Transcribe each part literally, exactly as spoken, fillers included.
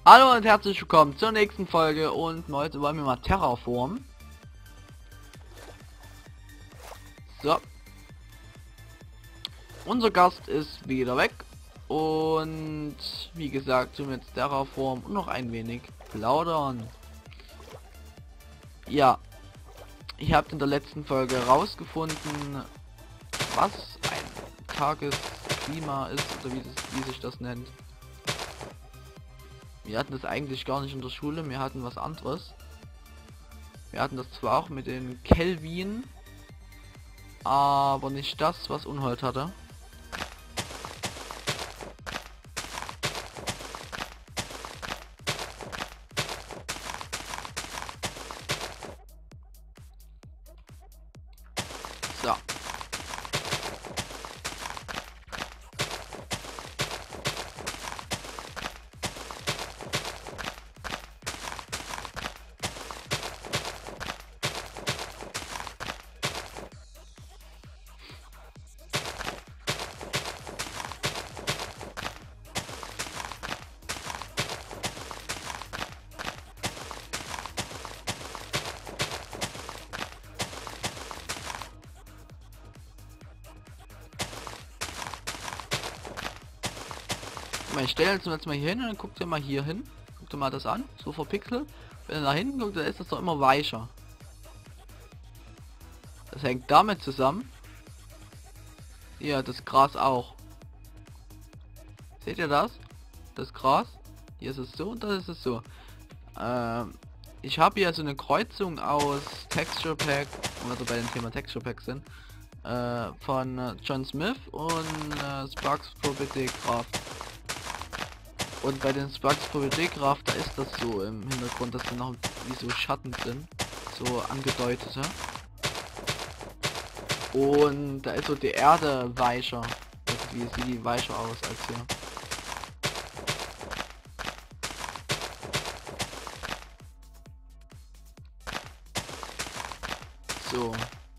Hallo und herzlich willkommen zur nächsten Folge und heute wollen wir mal Terraform. So. Unser Gast ist wieder weg und wie gesagt, tun wir jetzt Terraform und noch ein wenig plaudern. Ja, ich habe in der letzten Folge herausgefunden, was ein Tagesklima ist oder wie, das, wie sich das nennt. Wir hatten das eigentlich gar nicht in der Schule, wir hatten was anderes. Wir hatten das zwar auch mit den Kelvin, aber nicht das, was Unhold hatte. So. Ich stelle uns jetzt mal hier hin und dann guckt ihr mal hier hin. Guckt ihr mal das an, so verpixelt. Wenn ihr nach hinten guckt, dann ist das doch immer weicher. Das hängt damit zusammen. Ja, das Gras auch. Seht ihr das? Das Gras. Hier ist es so und das ist es so. Ähm, ich habe hier so eine Kreuzung aus Texture Pack, wenn wir bei dem Thema Texture Pack sind, äh, von äh, John Smith und äh, Sparks Property Craft. Und bei den Sparks Property Craft, da ist das so im Hintergrund, dass da noch wie so Schatten sind, so angedeutete. Und da ist so die Erde weicher. Irgendwie sieht die weicher aus als hier. So.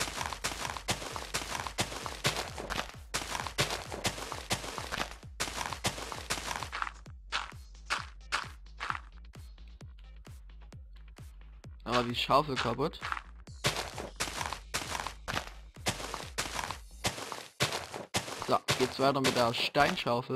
Aber die Schaufel kaputt. So, geht's weiter mit der Steinschaufel.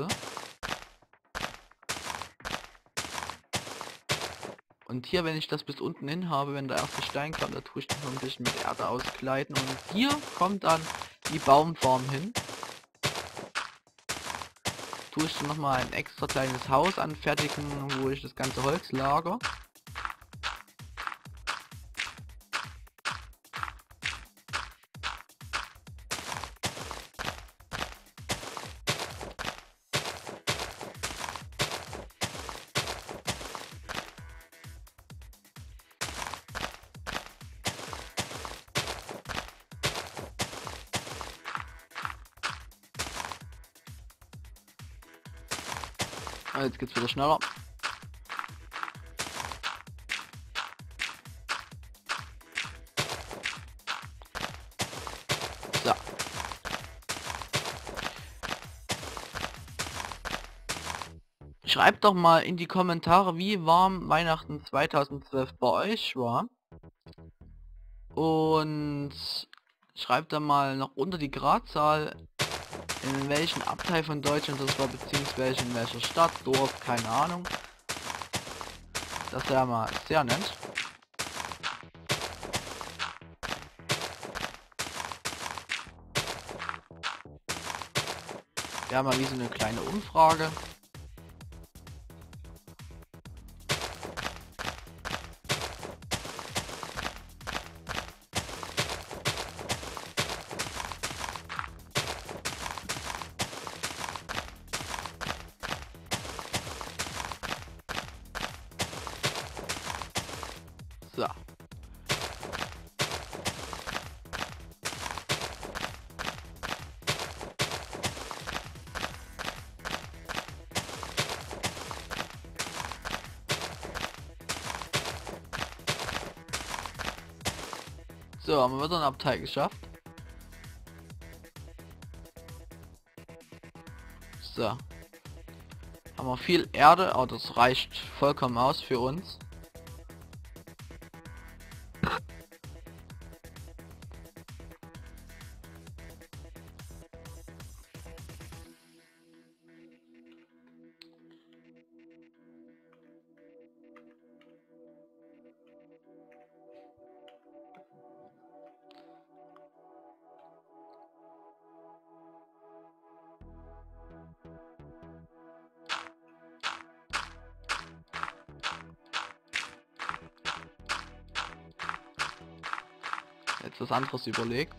Und hier, wenn ich das bis unten hin habe, wenn der erste Stein kommt, da tue ich das noch ein bisschen mit Erde auskleiden. Und hier kommt dann die Baumform hin. Tue ich dann nochmal ein extra kleines Haus anfertigen, wo ich das ganze Holz lager. Ah, jetzt geht's wieder schneller. So. Schreibt doch mal in die Kommentare, wie warm Weihnachten zweitausendzwölf bei euch war. Und schreibt da mal noch unter die Gradzahl, in welchem Abteil von Deutschland das war, beziehungsweise in welcher Stadt, Dorf, keine Ahnung. Das wäre mal sehr nett. Wir haben mal wie so eine kleine Umfrage. So. So, haben wir wieder ein Abteil geschafft. So. Haben wir viel Erde, aber das reicht vollkommen aus für uns. Jetzt was anderes überlegt.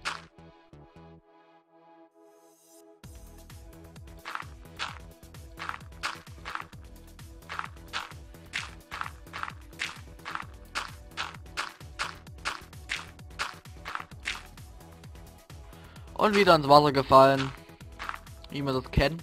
Und wieder ins Wasser gefallen. Wie wir das kennen.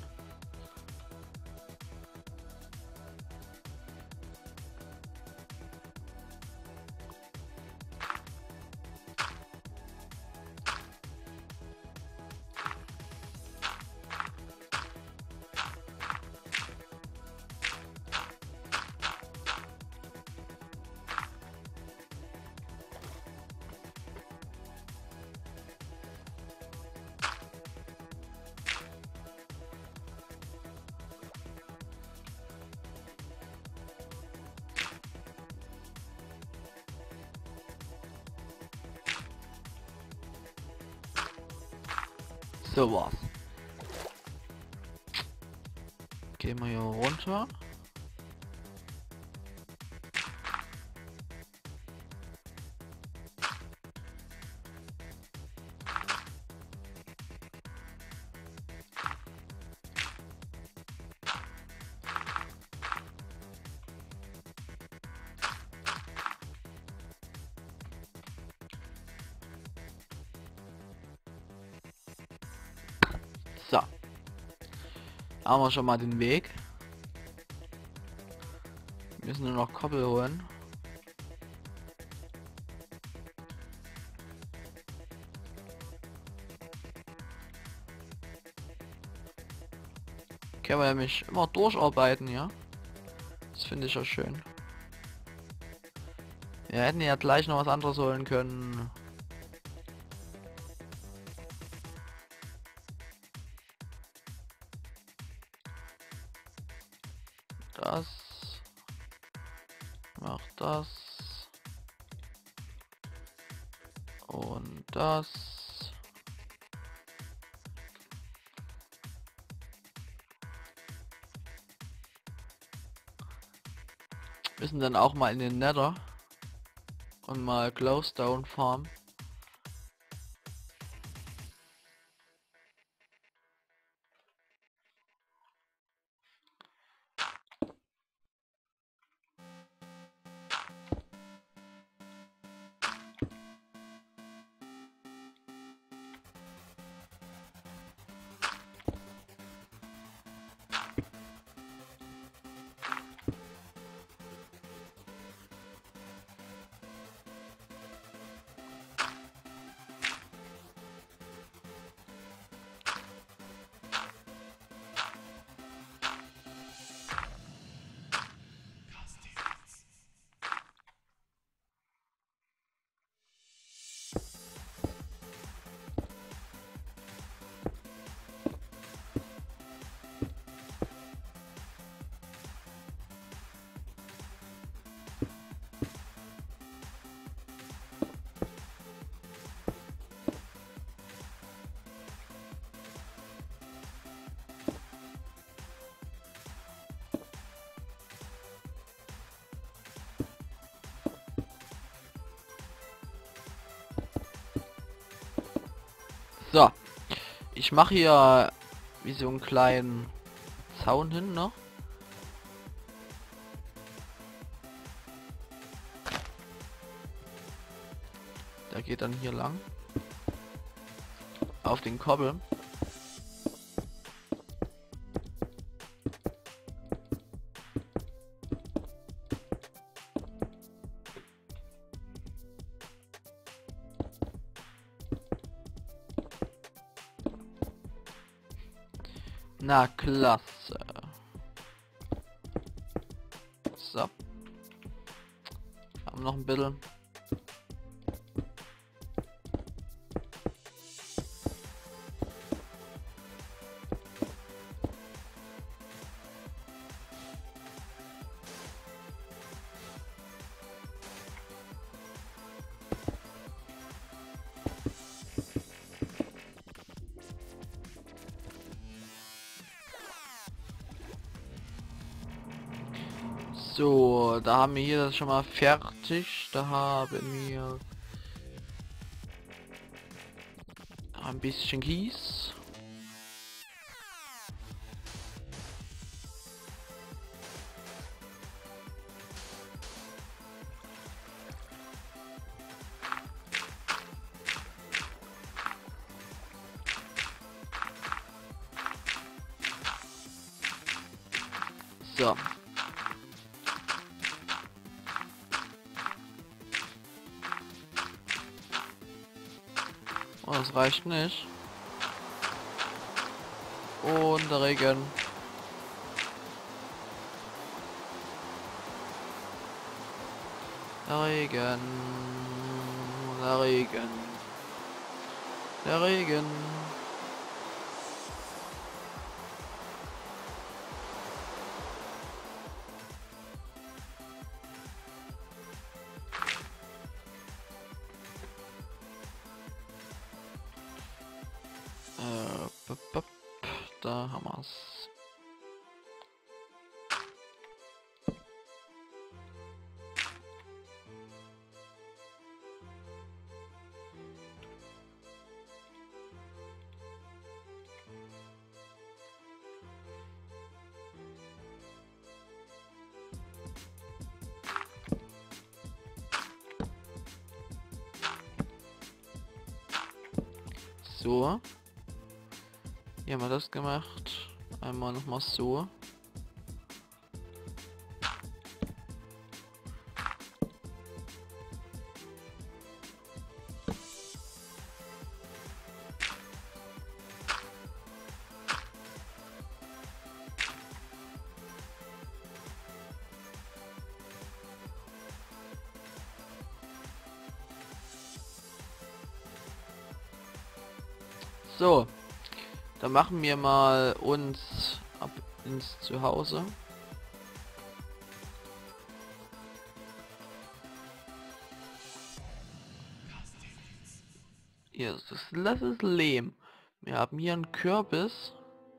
So was. Gehen wir hier runter. So. Haben wir schon mal den Weg. Wir müssen nur noch Koppel holen. Können wir nämlich immer durcharbeiten, ja? Das finde ich ja schön. Wir hätten ja gleich noch was anderes holen können. Das macht das und das. Müssen dann auch mal in den Nether und mal Glowstone farmen. So, ich mache hier wie so einen kleinen Zaun hin, ne? Der geht dann hier lang auf den Koppel. Na klasse. So. Haben noch ein bisschen. So, da haben wir hier das schon mal fertig. Da haben wir ein bisschen Kies. So. Oh, das reicht nicht. Und der Regen. Der Regen. Der Regen. Der Regen. Äh, bup, bup. Da haben wir's. So. Hier haben wir das gemacht. Einmal noch mal so. So. Dann machen wir mal uns ab ins Zuhause. Hier ist das, das ist Lehm. Wir haben hier einen Kürbis.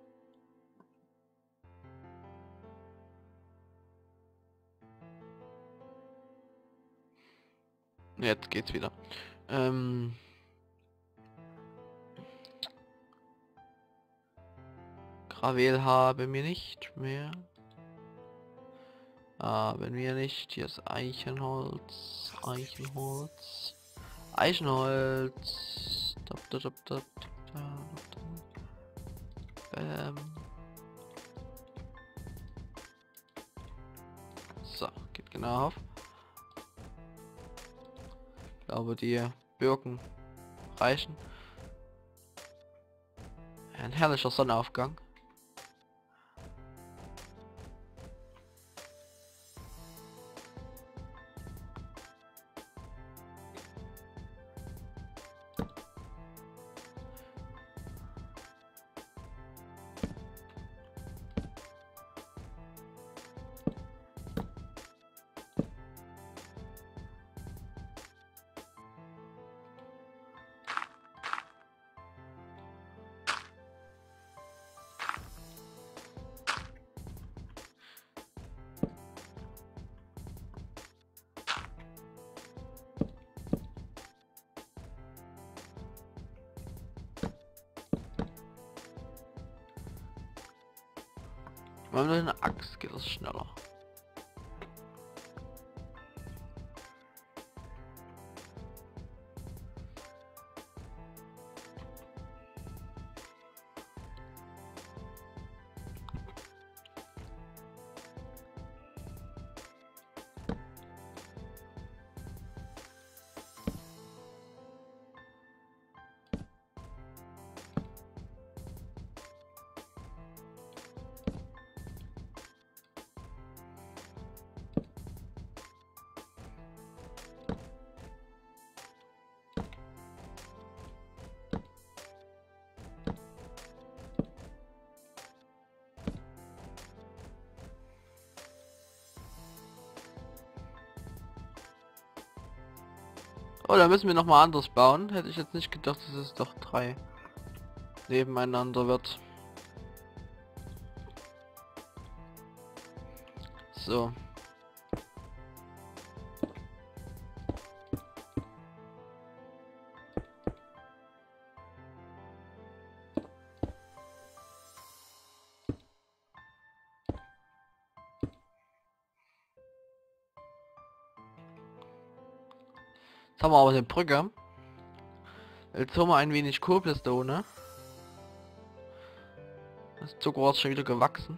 Jetzt geht's wieder. Ähm Gravel haben wir nicht mehr. Haben wir nicht. Hier ist Eichenholz. Eichenholz. Eichenholz. Dop, dop, dop, dop, dop, dop. Ähm. So, geht genau auf. Ich glaube, die Birken reichen. Ein herrlicher Sonnenaufgang. Wenn man eine Axt geht es schneller. Oh, da müssen wir noch mal anders bauen. Hätte ich jetzt nicht gedacht, dass es doch drei nebeneinander wird. So. Jetzt haben wir aber eine Brücke. Jetzt haben wir ein wenig Cobblestone. Das Zucker ist schon wieder gewachsen.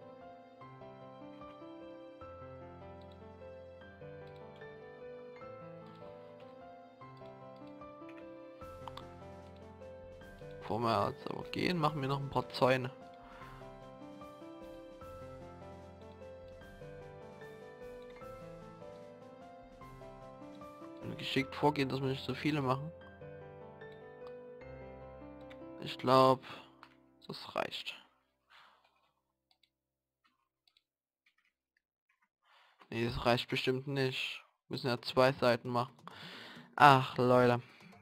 Bevor wir jetzt aber gehen, machen wir noch ein paar Zäune. Und geschickt vorgehen, dass wir nicht so viele machen. Ich glaube, das reicht. Nee, das reicht bestimmt nicht. Wir müssen ja zwei Seiten machen. Ach, Leute.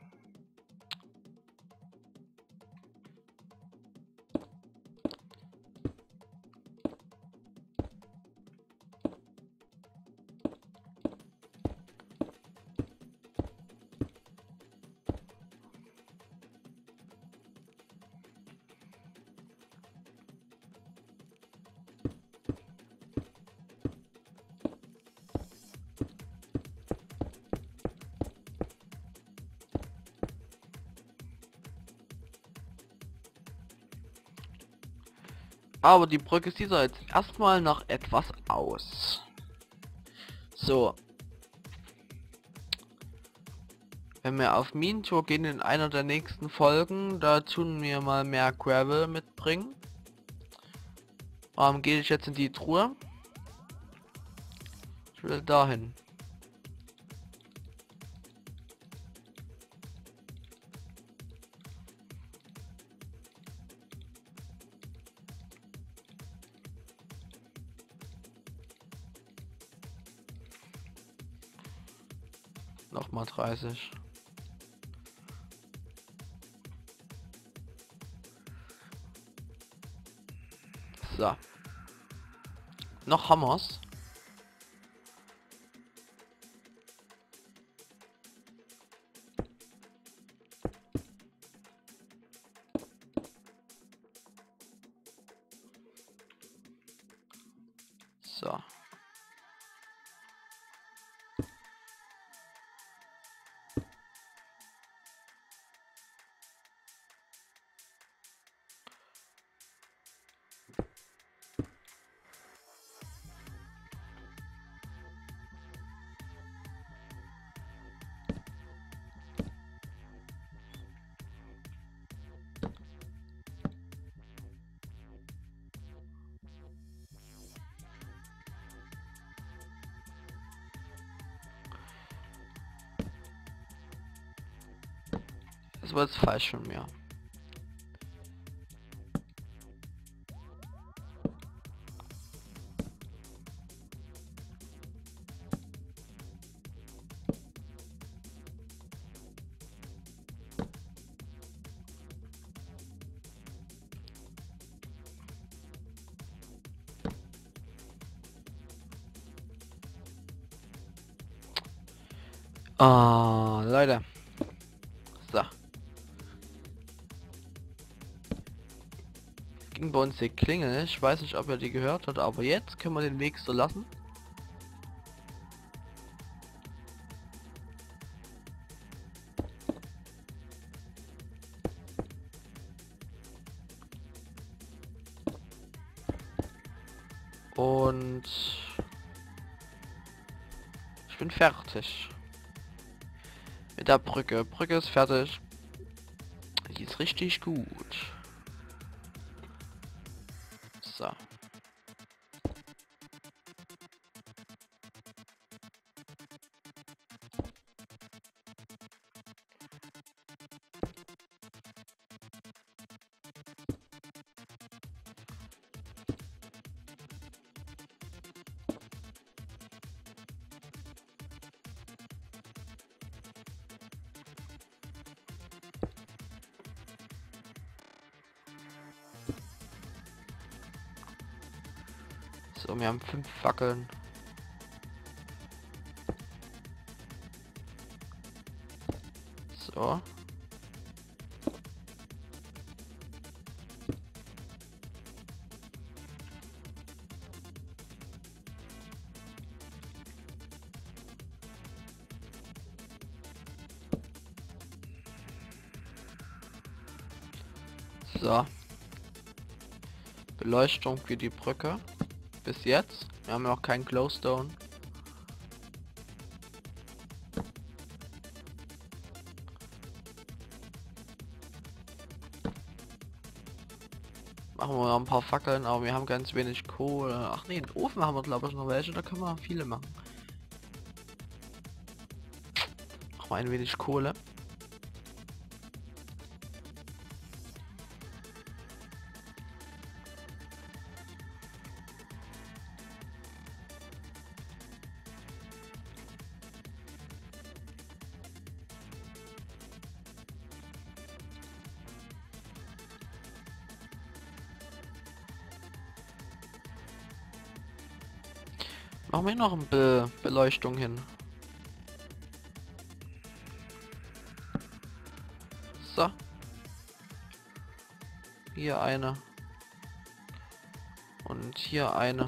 Aber die Brücke sieht so jetzt erstmal nach etwas aus. So. Wenn wir auf Minentour gehen in einer der nächsten Folgen, da tun wir mal mehr Gravel mitbringen. Warum gehe ich jetzt in die Truhe? Ich will dahin. Nochmal dreißig. So. Noch Hammers. So. Das war jetzt falsch von mir. Ah, Leute. So. Ging bei uns die Klingel. Ich weiß nicht, ob ihr die gehört habt, aber jetzt können wir den Weg so lassen. Und ich bin fertig. Mit der Brücke. Brücke ist fertig. Die ist richtig gut. So. So, wir haben fünf Fackeln. So. So. Beleuchtung für die Brücke. Bis jetzt. Wir haben noch keinen Glowstone. Machen wir noch ein paar Fackeln, aber wir haben ganz wenig Kohle. Ach nee, den Ofen haben wir glaube ich noch welche, da können wir viele machen. Machen wir ein wenig Kohle. Machen wir noch eine Be Beleuchtung hin. So. Hier eine. Und hier eine.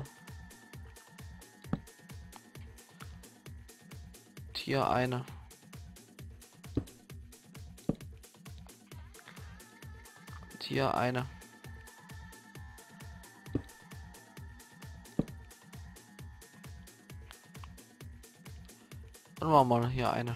Und hier eine. Und hier eine. Dann machen wir hier eine.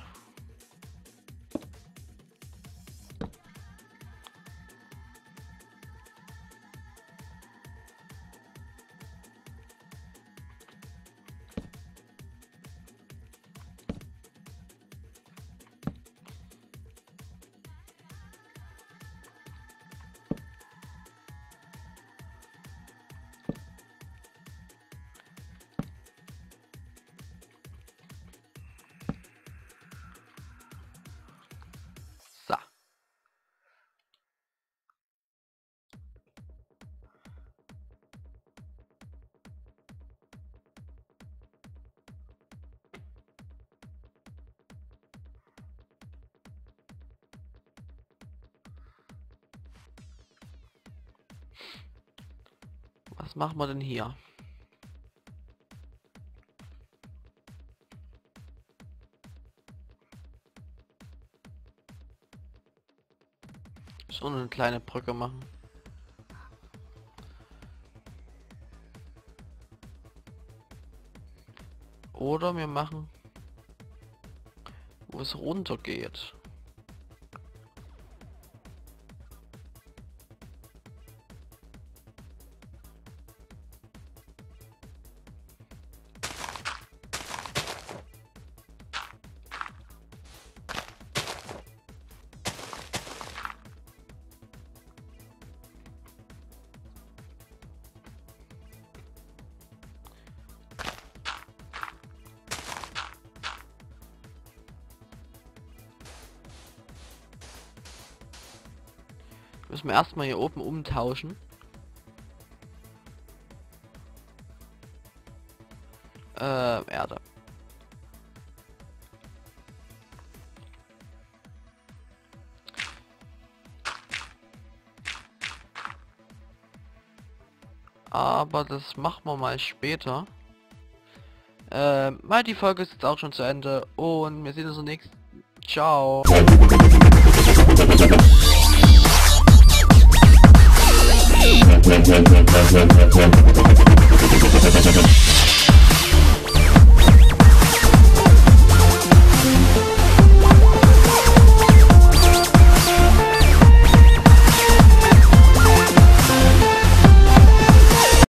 So. Was machen wir denn hier? So eine kleine Brücke machen. Oder wir machen, wo es runter geht. Müssen wir erstmal hier oben umtauschen. Äh, Erde. Aber das machen wir mal später. Äh, mal die Folge ist jetzt auch schon zu Ende und wir sehen uns nächsten. Ciao. We'll be right back.